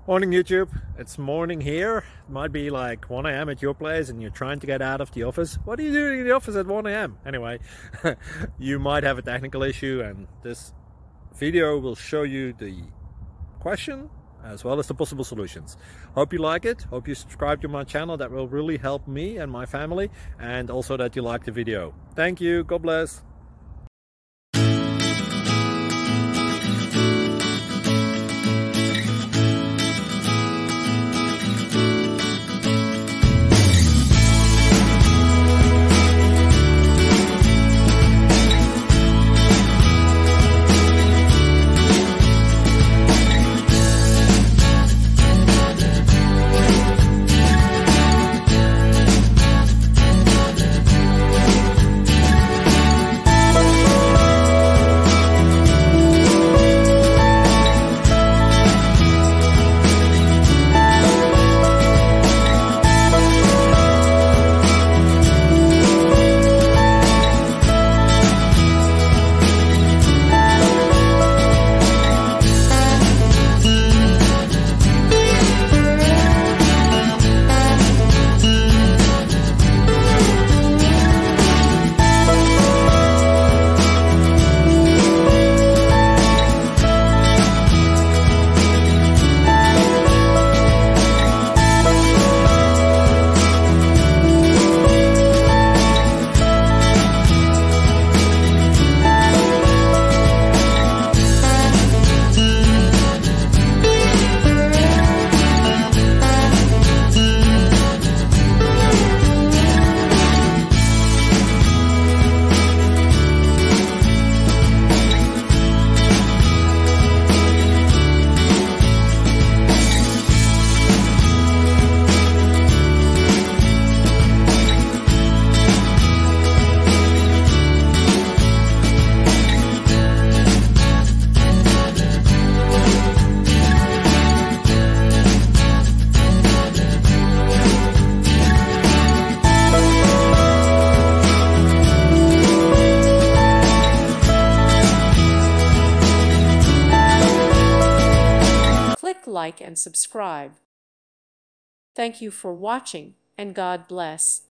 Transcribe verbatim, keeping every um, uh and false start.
Morning YouTube, it's morning here. It might be like one A M at your place and you're trying to get out of the office. What are you doing in the office at one A M? Anyway, you might have a technical issue and this video will show you the question as well as the possible solutions. Hope you like it, hope you subscribe to my channel. That will really help me and my family, and also that you like the video. Thank you, God bless. Like and subscribe. Thank you for watching, and God bless.